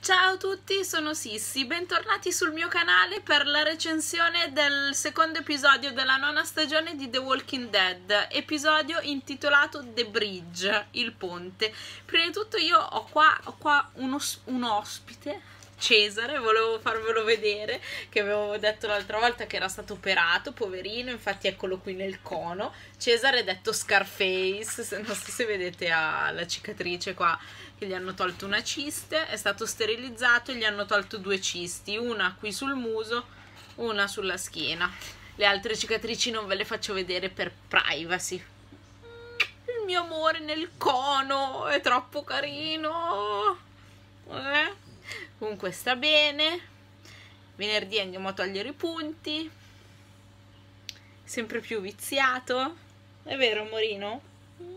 Ciao a tutti, sono Sissi, bentornati sul mio canale per la recensione del secondo episodio della nona stagione di The Walking Dead, episodio intitolato The Bridge, il ponte. Prima di tutto io ho qua un ospite, Cesare, volevo farvelo vedere, che avevo detto l'altra volta che era stato operato, poverino, infatti eccolo qui nel cono. Cesare detto Scarface, non so se vedete ha la cicatrice qua, che gli hanno tolto una ciste, è stato sterilizzato e gli hanno tolto 2 cisti, una qui sul muso, una sulla schiena. Le altre cicatrici non ve le faccio vedere per privacy. Il mio amore nel cono, è troppo carino. Comunque sta bene. Venerdì andiamo a togliere i punti. Sempre più viziato. È vero, amorino?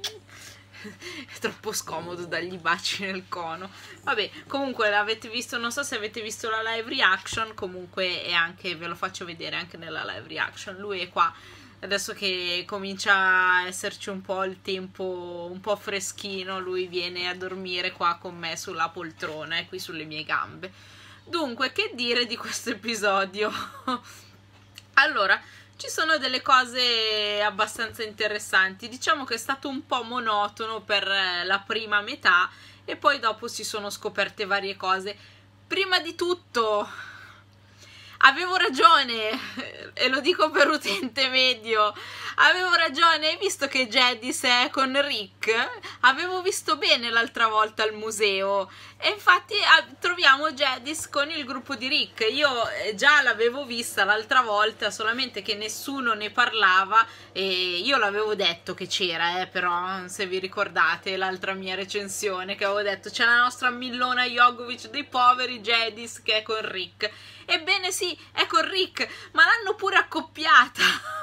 È troppo scomodo dargli baci nel cono. Vabbè, comunque l'avete visto, non so se avete visto la live reaction, comunque è anche, ve lo faccio vedere anche nella live reaction. Lui è qua adesso che comincia a esserci un po' il tempo un po' freschino, lui viene a dormire qua con me sulla poltrona e qui sulle mie gambe. Dunque, che dire di questo episodio? Allora, ci sono delle cose abbastanza interessanti. Diciamo che è stato un po' monotono per la prima metà e poi dopo si sono scoperte varie cose. Prima di tutto, avevo ragione, e lo dico per utente medio, avevo ragione, hai visto che Jadis è con Rick? Avevo visto bene l'altra volta al museo e infatti troviamo Jadis con il gruppo di Rick. Io già l'avevo vista l'altra volta, solamente che nessuno ne parlava e io l'avevo detto che c'era, però se vi ricordate l'altra mia recensione che avevo detto c'è la nostra Millona Jogovic dei poveri, Jadis che è con Rick. Ebbene sì, è con Rick, ma l'hanno pure accoppiata.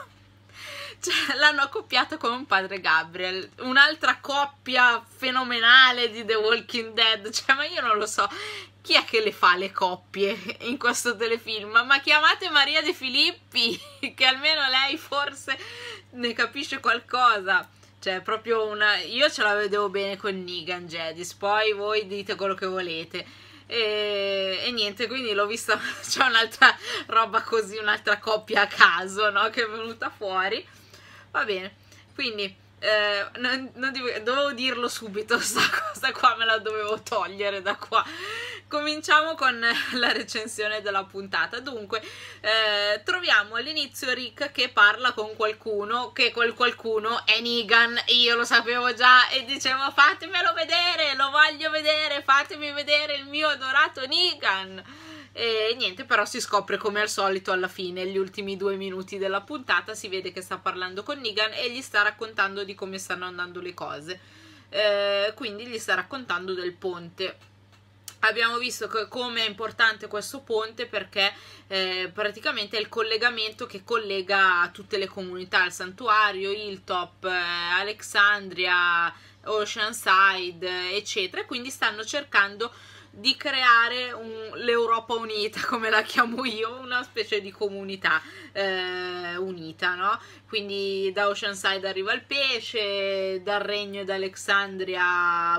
Cioè, l'hanno accoppiata con padre Gabriel, un'altra coppia fenomenale di The Walking Dead. Cioè, ma io non lo so, chi è che le fa le coppie in questo telefilm? Ma chiamate Maria De Filippi, che almeno lei forse ne capisce qualcosa. Cioè, proprio una... Io ce la vedevo bene con Negan, Jadis, poi voi dite quello che volete. E niente, quindi l'ho vista, c'è un'altra roba così, un'altra coppia a caso, no? Che è venuta fuori. Va bene, quindi dovevo dirlo subito, sta cosa qua me la dovevo togliere da qua. Cominciamo con la recensione della puntata. Dunque, troviamo all'inizio Rick che parla con qualcuno, che quel qualcuno è Negan, io lo sapevo già e dicevo fatemelo vedere, lo voglio vedere, fatemi vedere il mio adorato Negan. E niente, però si scopre come al solito alla fine, gli ultimi 2 minuti della puntata, si vede che sta parlando con Negan e gli sta raccontando di come stanno andando le cose. Quindi gli sta raccontando del ponte. Abbiamo visto come è importante questo ponte perché praticamente è il collegamento che collega tutte le comunità, il santuario, Hilltop, Alexandria, Oceanside, eccetera, e quindi stanno cercando di creare l'Europa unita, come la chiamo io, una specie di comunità unita, no? Quindi da Oceanside arriva il pesce, dal regno d'Alexandria,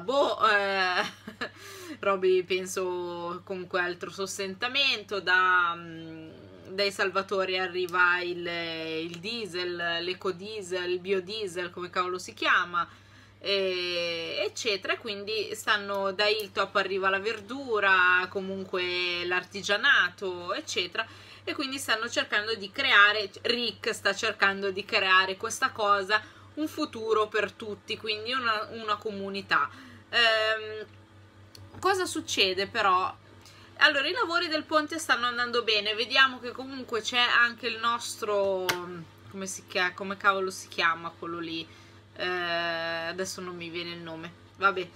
Roby penso comunque altro sostentamento, dai salvatori arriva il diesel, l'ecodiesel, il biodiesel, come cavolo si chiama, eccetera. Quindi stanno da Hilltop arriva la verdura, comunque l'artigianato, eccetera, e quindi stanno cercando di creare, Rick sta cercando di creare questa cosa, un futuro per tutti, quindi una comunità. Cosa succede però? Allora, i lavori del ponte stanno andando bene, vediamo che comunque c'è anche il nostro, come cavolo si chiama quello lì? Adesso non mi viene il nome, vabbè,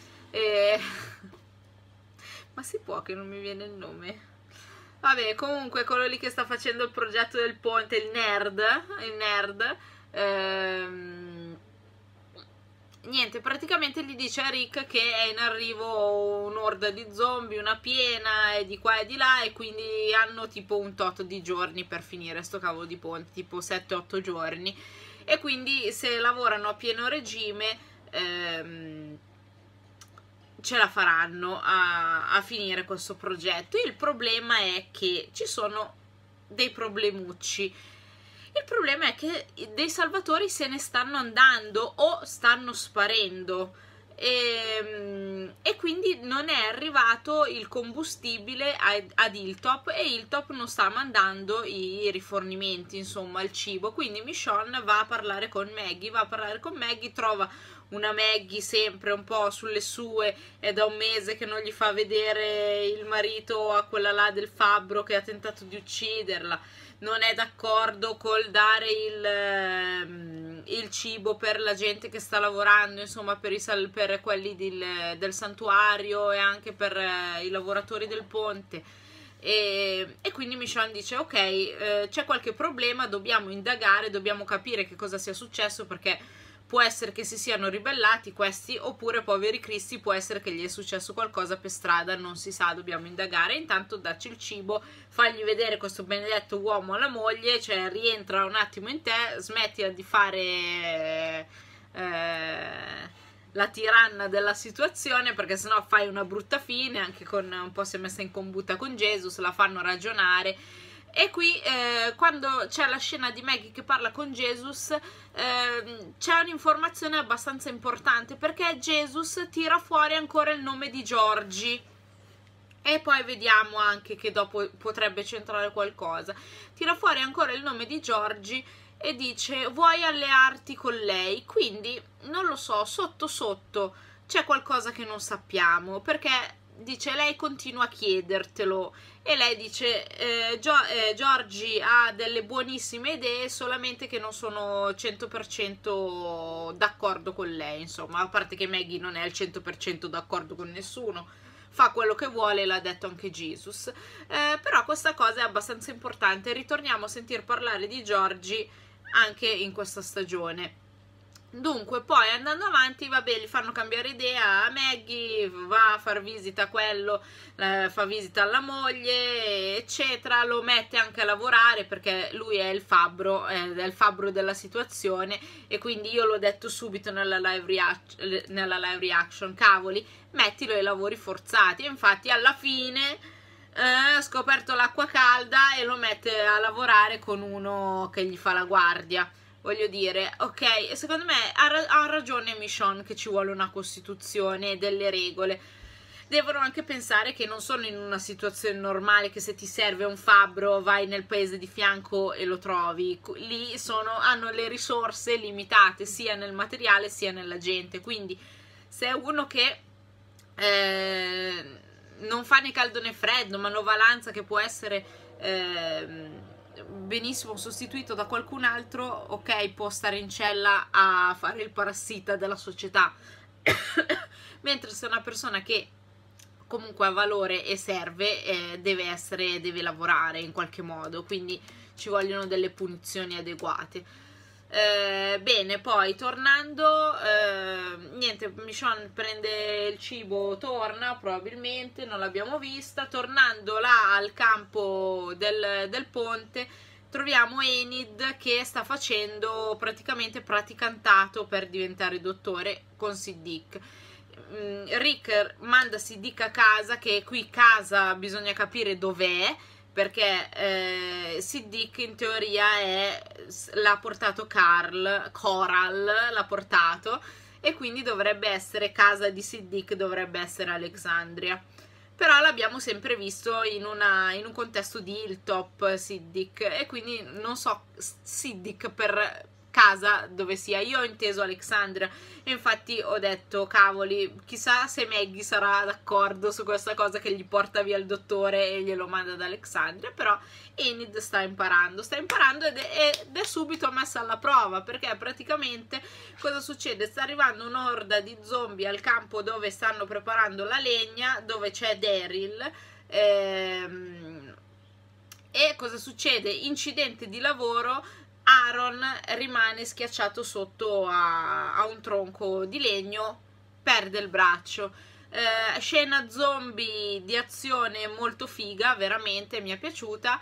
ma si può che non mi viene il nome? Vabbè, comunque quello lì che sta facendo il progetto del ponte, il nerd, niente, praticamente gli dice a Rick che è in arrivo un'orda di zombie, una piena, e di qua e di là, e quindi hanno tipo un tot di giorni per finire sto cavolo di ponte, tipo 7-8 giorni, e quindi se lavorano a pieno regime ce la faranno a finire questo progetto. Il problema è che ci sono dei problemucci. Il problema è che dei salvatori se ne stanno andando o stanno sparendo, e quindi non è arrivato il combustibile ad Hilltop, e Hilltop non sta mandando i rifornimenti, insomma il cibo. Quindi Michonne va a parlare con Maggie, trova una Maggie sempre un po' sulle sue, è da un mese che non gli fa vedere il marito a quella là del fabbro che ha tentato di ucciderla, non è d'accordo col dare il cibo per la gente che sta lavorando, insomma per quelli del santuario e anche per i lavoratori del ponte. E quindi Michonne dice ok, c'è qualche problema, dobbiamo indagare, dobbiamo capire che cosa sia successo, perché può essere che si siano ribellati questi, oppure poveri cristi, può essere che gli è successo qualcosa per strada, non si sa, dobbiamo indagare. Intanto dacci il cibo, fagli vedere questo benedetto uomo alla moglie, cioè rientra un attimo in te, smettila di fare la tiranna della situazione, perché sennò fai una brutta fine. Anche con un po' si è messa in combutta con Jesus, la fanno ragionare. E qui quando c'è la scena di Maggie che parla con Jesus, c'è un'informazione abbastanza importante, perché Jesus tira fuori ancora il nome di Georgie, e poi vediamo anche che dopo potrebbe centrare qualcosa. Tira fuori ancora il nome di Georgie e dice vuoi allearti con lei. Quindi non lo so, sotto sotto c'è qualcosa che non sappiamo, perché dice lei continua a chiedertelo, e lei dice Georgie ha delle buonissime idee, solamente che non sono 100% d'accordo con lei, insomma, a parte che Maggie non è al 100% d'accordo con nessuno, fa quello che vuole, l'ha detto anche Jesus. Però questa cosa è abbastanza importante, ritorniamo a sentir parlare di Georgie anche in questa stagione. Dunque, poi andando avanti, vabbè, gli fanno cambiare idea a Maggie, va a far visita a quello, fa visita alla moglie, eccetera, lo mette anche a lavorare perché lui è il fabbro della situazione, e quindi io l'ho detto subito nella live reaction, cavoli, mettilo ai lavori forzati. E infatti alla fine ha scoperto l'acqua calda e lo mette a lavorare con uno che gli fa la guardia. Voglio dire, ok, secondo me ha ragione Michonne che ci vuole una costituzione e delle regole. Devono anche pensare che non sono in una situazione normale, che se ti serve un fabbro vai nel paese di fianco e lo trovi. Lì hanno le risorse limitate sia nel materiale sia nella gente, quindi se è uno che non fa né caldo né freddo, manovalanza, che può essere benissimo sostituito da qualcun altro, ok, può stare in cella a fare il parassita della società. Mentre se è una persona che comunque ha valore e serve, deve lavorare in qualche modo, quindi ci vogliono delle punizioni adeguate. Bene, poi tornando, niente, Michonne prende il cibo, torna, probabilmente, non l'abbiamo vista. Tornando là al campo del ponte, troviamo Enid che sta facendo praticamente praticantato per diventare dottore con Siddiq. Rick manda Siddiq a casa, che qui casa bisogna capire dov'è, perché Siddiq in teoria l'ha portato Coral l'ha portato, e quindi dovrebbe essere casa di Siddiq, dovrebbe essere Alexandria, però l'abbiamo sempre visto in un contesto di Hilltop Siddiq, e quindi non so Siddiq per casa dove sia. Io ho inteso Alexandria, e infatti ho detto cavoli, chissà se Maggie sarà d'accordo su questa cosa che gli porta via il dottore e glielo manda ad Alexandria. Però Enid sta imparando ed è subito messa alla prova, perché praticamente cosa succede? Sta arrivando un'orda di zombie al campo dove stanno preparando la legna, dove c'è Daryl, e cosa succede? Incidente di lavoro, Aaron rimane schiacciato sotto a un tronco di legno, perde il braccio. Scena zombie di azione molto figa, veramente mi è piaciuta.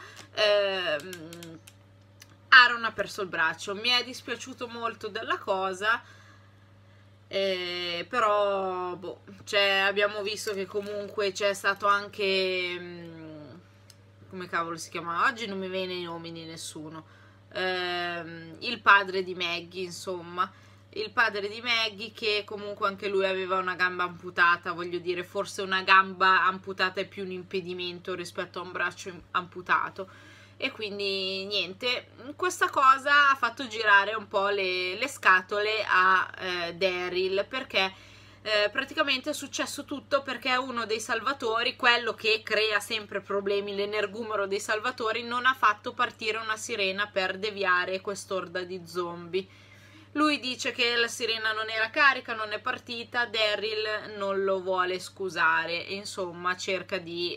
Aaron ha perso il braccio, mi è dispiaciuto molto della cosa, Però boh, cioè, abbiamo visto che comunque c'è stato anche come cavolo si chiama? Oggi non mi viene i nomi di nessuno. Il padre di Maggie, insomma, il padre di Maggie, che comunque anche lui aveva una gamba amputata. Voglio dire, forse una gamba amputata è più un impedimento rispetto a un braccio amputato, e quindi niente, questa cosa ha fatto girare un po' le scatole a Daryl, perché praticamente è successo tutto perché uno dei salvatori, quello che crea sempre problemi, l'energumero dei salvatori, non ha fatto partire una sirena per deviare quest'orda di zombie. Lui dice che la sirena non era carica, non è partita, Daryl non lo vuole scusare e insomma cerca di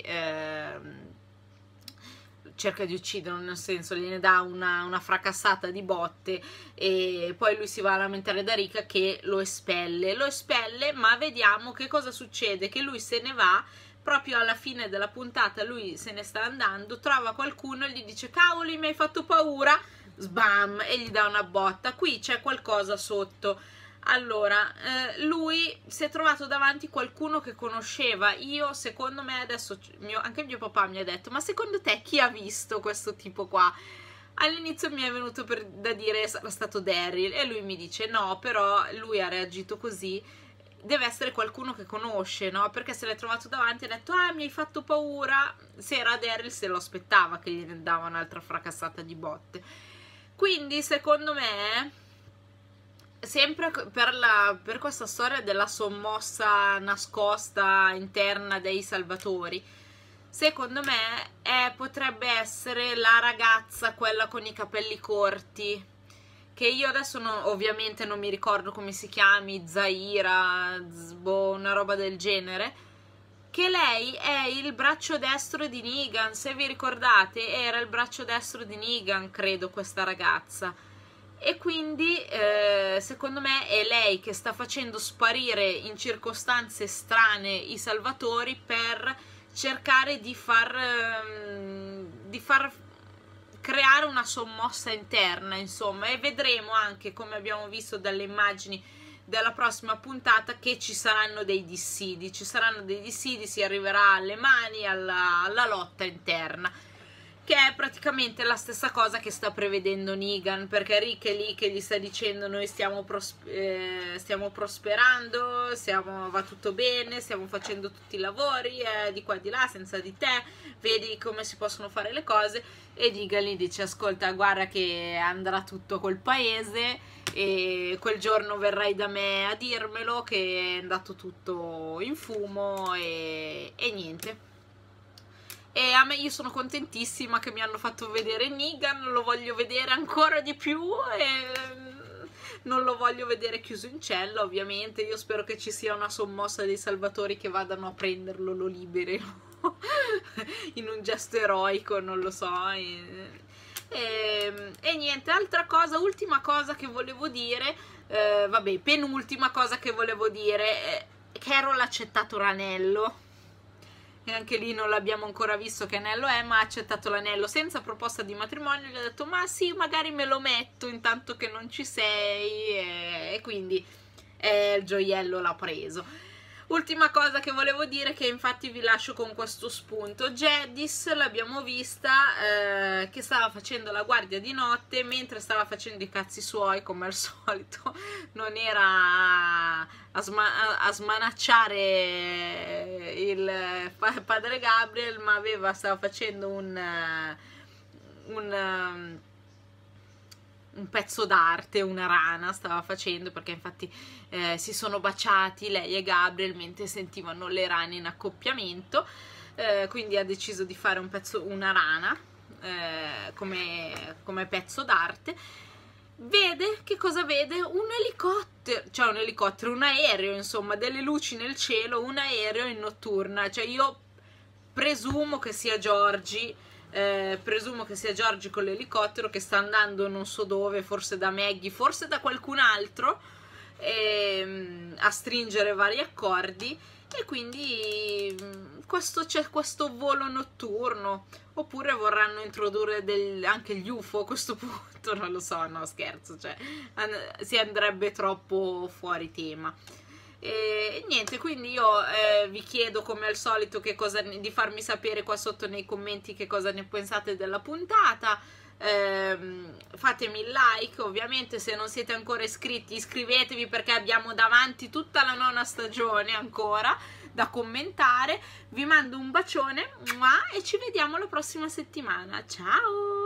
ucciderlo, nel senso gliene dà una fracassata di botte, e poi lui si va a lamentare da Rica che lo espelle, ma vediamo che cosa succede, che lui se ne va proprio alla fine della puntata, lui se ne sta andando, trova qualcuno e gli dice cavoli mi hai fatto paura, sbam, e gli dà una botta. Qui c'è qualcosa sotto. Allora, lui si è trovato davanti qualcuno che conosceva. Io, secondo me, adesso anche mio papà mi ha detto, ma secondo te chi ha visto questo tipo qua? All'inizio mi è venuto da dire sarà stato Daryl, e lui mi dice no, però lui ha reagito così, deve essere qualcuno che conosce, no? Perché se l'è trovato davanti e ha detto ah mi hai fatto paura. Se era Daryl se lo aspettava che gli dava un'altra fracassata di botte. Quindi secondo me, sempre per questa storia della sommossa nascosta interna dei salvatori, secondo me potrebbe essere la ragazza, quella con i capelli corti, che io adesso ovviamente non mi ricordo come si chiami, Zaira, una roba del genere, che lei è il braccio destro di Negan, se vi ricordate era il braccio destro di Negan, credo, questa ragazza. E quindi secondo me è lei che sta facendo sparire in circostanze strane i salvatori per cercare di far creare una sommossa interna, insomma, e vedremo anche, come abbiamo visto dalle immagini della prossima puntata, che ci saranno dei dissidi, si arriverà alle mani, alla lotta interna, che è praticamente la stessa cosa che sta prevedendo Negan, perché Rick è lì che gli sta dicendo noi stiamo prosperando, va tutto bene, stiamo facendo tutti i lavori di qua e di là senza di te, vedi come si possono fare le cose, e Negan gli dice ascolta, guarda che andrà tutto col paese e quel giorno verrai da me a dirmelo che è andato tutto in fumo e niente. E a me, io sono contentissima che mi hanno fatto vedere Negan, lo voglio vedere ancora di più e non lo voglio vedere chiuso in cella, ovviamente. Io spero che ci sia una sommossa dei salvatori che vadano a prenderlo, lo liberino in un gesto eroico, non lo so. E niente, altra cosa, ultima cosa che volevo dire, vabbè, penultima cosa che volevo dire, Carol ha accettato l'anello. E anche lì non l'abbiamo ancora visto che anello è, ma ha accettato l'anello senza proposta di matrimonio, gli ha detto ma sì, magari me lo metto intanto che non ci sei, e quindi il gioiello l'ha preso. Ultima cosa che volevo dire, che infatti vi lascio con questo spunto, Jadis l'abbiamo vista che stava facendo la guardia di notte mentre stava facendo i cazzi suoi, come al solito, non era a smanacciare il padre Gabriel, ma stava facendo un pezzo d'arte, una rana stava facendo, perché infatti si sono baciati lei e Gabriel mentre sentivano le rane in accoppiamento, quindi ha deciso di fare una rana come pezzo d'arte. Vede, che cosa vede? Un elicottero, un aereo, insomma, delle luci nel cielo, un aereo in notturna, cioè io presumo che sia Georgie con l'elicottero che sta andando non so dove, forse da Maggie, forse da qualcun altro, a stringere vari accordi, e quindi c'è questo volo notturno, oppure vorranno introdurre anche gli UFO a questo punto, non lo so, no scherzo, cioè si andrebbe troppo fuori tema. E niente, quindi io vi chiedo come al solito di farmi sapere qua sotto nei commenti che cosa ne pensate della puntata. Fatemi il like, ovviamente se non siete ancora iscritti iscrivetevi, perché abbiamo davanti tutta la 9ª stagione ancora da commentare. Vi mando un bacione e ci vediamo la prossima settimana, ciao!